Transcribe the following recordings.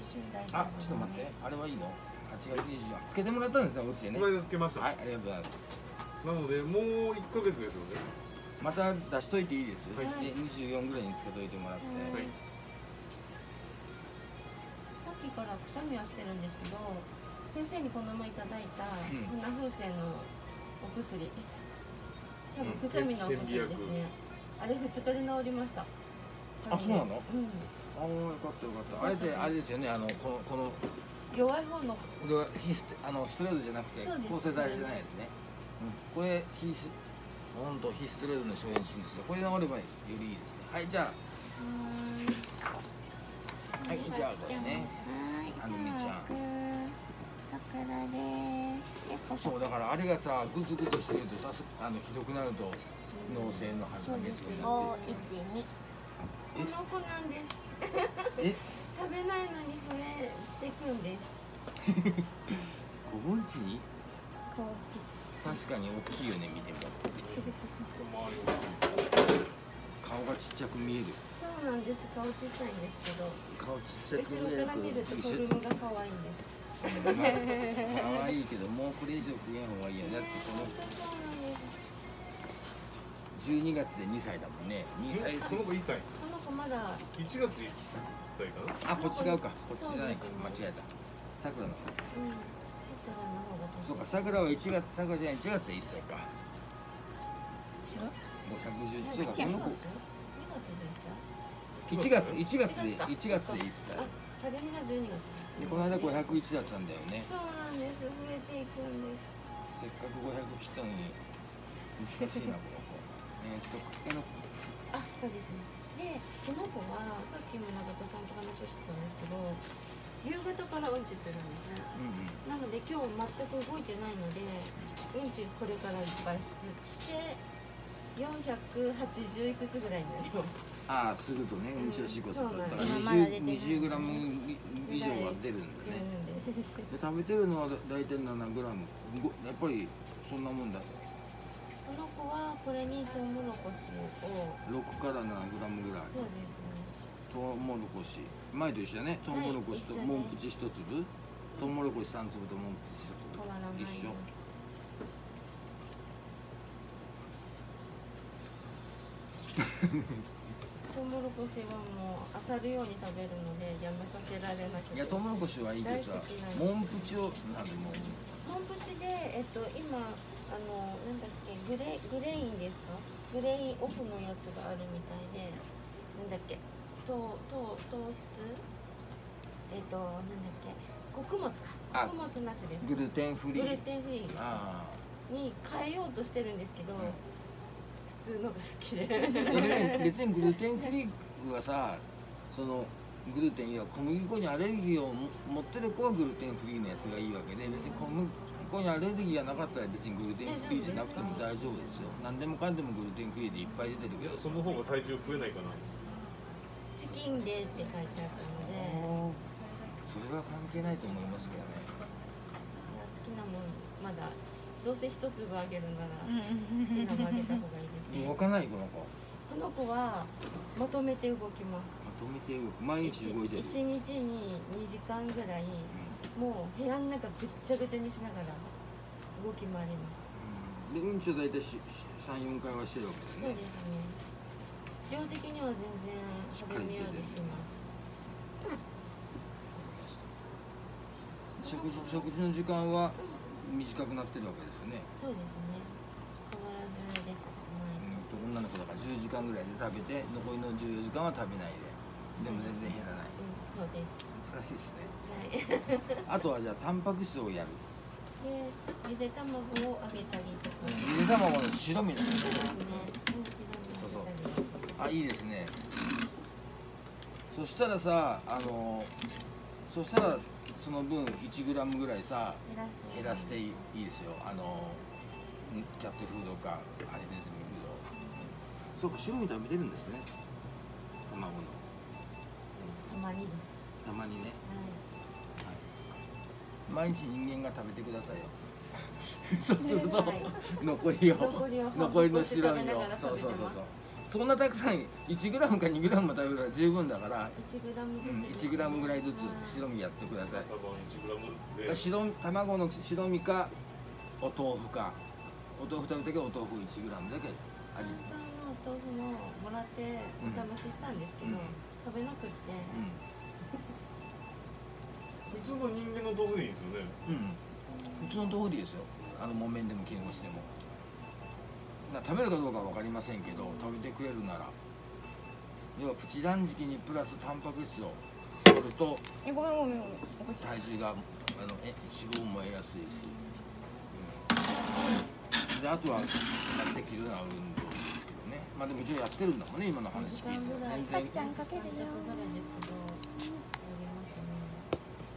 あ、ちょっと待って、あれはいいの？8月24日つけてもらったんですね、お家でね。 この間つけました。 はい、ありがとうございます。 なのでもう1ヶ月ですよね。 また出しといていいです。 はい、 で、24ぐらいにつけといてもらって。 はい。 さっきからくしゃみはしてるんですけど、先生にこの前いただいた鼻風船のお薬、多分くしゃみのお薬ですね。あれ2日で治りました。 あ、そうなの？うん。 うん。 ああ、よかったよかった。あれってあれですよね、この弱い方の。 これはステロイドじゃなくて抗生剤じゃないですね。うん。これ本当ヒステロイドの消炎鎮痛。これ治ればよりいいですね。はい、じゃあ。はい、じゃあこれね。あのみちゃん。そうだからあれがさグツグツしてるとさひどくなると脳性の発熱になって。 この子なんです。 え？ 食べないのに増えてくんです。 5分1に？確かに大きいよね、見ても。顔がちっちゃく見える。 そうなんです。顔ちっちゃいんですけど。 顔ちっちゃく見える。 後ろから見るとフォルムが可愛いんです。 可愛いけど、もうこれ以上増えん方がいいよね。だってこの12月で2歳だもんね。2歳。 この子1歳。 この子まだ 1月1歳かな。 あ、こっち違うか。こっちじゃないか。間違えた。さくらの。そうか、さくらは1月、さくらじゃない、1月で1歳か。110、そうか、この子。1月で1歳。 たるみが12月。 この間501だったんだよね。 そうなんです。増えていくんです。 せっかく500切ったのに難しいなこの子。 あ、そうですね。で、この子はさっきも永田さんと話してたんですけど、夕方からうんちするんですね。なので今日全く動いてないので、うんちこれからいっぱいして480いくつぐらいになります。 ああ、するとね、うんちをしこするとだから20グラム以上は出るんだね。で食べてるのは大体7グラム。やっぱりそんなもんだ。 この子はこれにトウモロコシを 6から7グラムぐらい。 そうですね。 トウモロコシ前と一緒だね。トウモロコシとモンプチ1粒、トウモロコシ3粒とモンプチ1粒一緒。 トウモロコシはもう漁るように食べるのでやめさせられなくて。 いや、トウモロコシはいいけどさ、モンプチをなんでモンプチで今なんだっけグレインですか？グレインオフのやつがあるみたいで、なんだっけ糖質なんだっけ穀物か穀物なしです。 グルテンフリー。 グルテンフリーに変えようとしてるんですけど、普通のが好きで。 別にグルテンフリーはさ、そのグルテンや小麦粉にアレルギーを持ってる子はグルテンフリーのやつがいいわけで、別に小麦粉にアレルギーがなかったら別にグルテンフリーじゃなくても大丈夫ですよ。何でもかんでもグルテンフリーでいっぱい出てるけど。 その方が体重増えないかな。 チキンでって書いてあったので、 それは関係ないと思いますけどね。 好きなもんまだどうせ一粒あげるなら好きなもんあげた方がいいですね。 動かないこの子。 この子はまとめて動きます。 まとめて動く。毎日動いてる。 1日に2時間ぐらい、もう部屋の中ぐっちゃぐちゃにしながら動き回ります。 で、うんちを大体3、4回はしてるわけですね。 そうですね。量的には全然食べるようにします。 食事の時間は短くなってるわけですよね。 そうですね。変わらずです。 女の子だから10時間ぐらいで食べて、残りの14時間は食べないで。でも全然減らない。 そうです。 難しいですね。はい。あとはじゃあタンパク質をやる。 で、ゆで卵を揚げたりとか。 ゆで卵の白身の。 そうですね。 そうそう。あ、いいですね。そしたらさ、そしたらその分1グラムぐらいさ減らしていいですよ。キャットフードかハリネズミフード。そうか、白身食べてるんですね。卵の。 たまにです。 たまにね。 はい。 毎日人間が食べてくださいよ。そうすると残りの白身をそうそうそうそう。 そんなたくさん1グラムか2グラムも食べるから十分だから 1グラムずつ、 1グラムぐらいずつはい白身やってください。 朝晩1グラムずつで卵の白身かお豆腐か、お豆腐食べたけどお豆腐1グラムだけ味関西のお豆腐ももらってお試ししたんですけど、 うん食べなくって、 普通の人間の豆腐でいいんですよね。 普通の豆腐でいいですよ。木綿でも絹ごしでも。食べるかどうかは分かりませんけど、食べてくれるなら、要はプチ断食にプラスタンパク質を取るとごめんごめんごめん。 体重が脂肪も得やすいし、であとは適度な運動ですけどね。まあでも一応やってるんだもんね、今の話聞いて。全然ちゃんかけるよ。 30分ぐらいですけど、やりますね。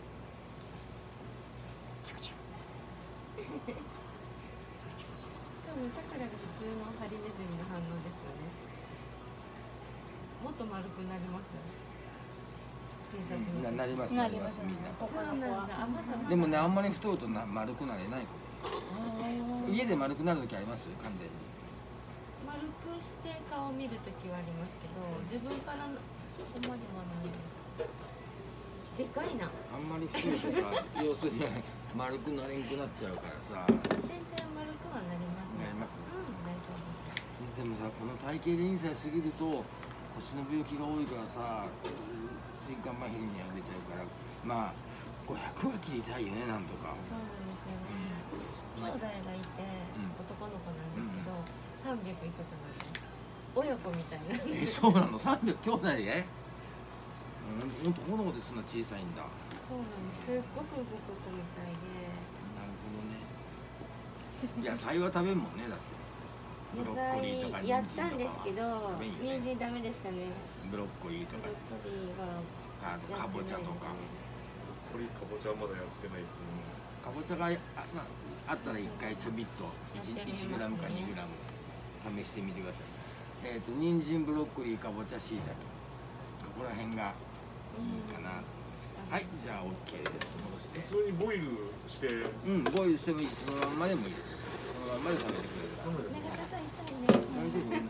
多分さくらが普通のハリネズミの反応ですよね。もっと丸くなります。診察の時なりますななりまりますすみんな。 そうなんだ。あ、またでもね、あんまり太ると丸くなれない子。家で丸くなる時あります完全に。 丸くして顔を見るときはありますけど、自分からそこまではないです。でかいな。 あんまり太るとさ、要するに丸くなれんくなっちゃうからさ。 全然丸くはなりますね。 なりますうん、大丈夫。 でもさ、この体型で2歳過ぎると腰の病気が多いからさ、椎間板ヘルニアが出ちゃうから、まあ500は切りたいよね、なんとか。 そうなんですよね。兄弟がいて、男の子なんですけど、300いくつなんです。親子みたいな。 そうなの、300兄弟で？男の子でそんな小さいんだ。 そうなんです。すっごく動く子みたいで。 なるほどね。野菜は食べんもんね、だって。ブロ野ッコリーとか菜やったんですけど、 食べんよね人参ダメでしたね。 ブロッコリーとかブロッコリーはあとかぼちゃとか。 これかぼちゃはまだやってないですね。 かぼちゃがあったら一回ちょびっと 1グラムか2グラム試してみてください。人参、ブロッコリー、かぼちゃ、しいたけ、ここら辺がいいかなと思います。はい、じゃあ OK です。戻して。 普通にボイルしてボイルしてもいいし、そのまんまでもいいです。そのまんまで食べてくれるから。 長田さん痛いね。 大丈夫？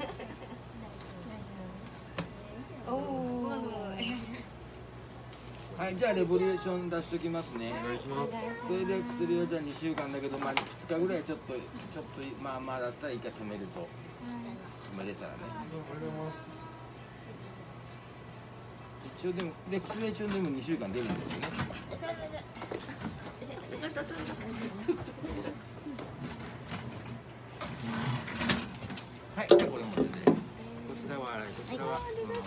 おお。 はい、じゃあレボリューション出しときますね。 お願いします。 それで薬はじゃあ2週間だけど、まあ2日ぐらいちょっとまあまあだったら一回止めると、止めれたらね。 ありがとうございます。 一応でも薬は一応でも2週間出るんですよね。 長田さん。 はい、じゃあこれ持ってて。こちらは洗い、こちらはそのまま。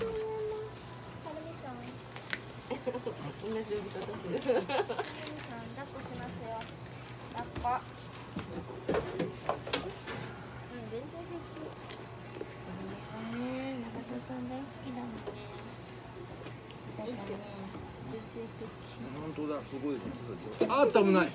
同じ呼び方する。 抱っこしますよ。抱っこ。全然平気。 長田さん大好きだもんね。だからね、 本当だ、すごいじゃん。あった危ない。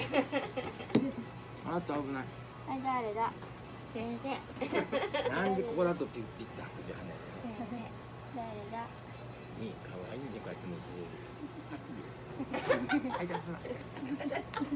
あった危ない。 誰だ。 先生。 なんでここだとピッピッと後で跳ねる。 誰だ。 いい、可愛いね、こうやって乗せる。はい、じゃあ。